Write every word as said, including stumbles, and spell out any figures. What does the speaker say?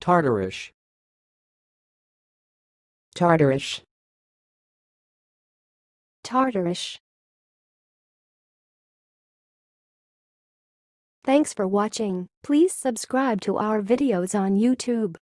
tartarish, tartarish, tartarish. Thanks for watching. Please subscribe to our videos on YouTube.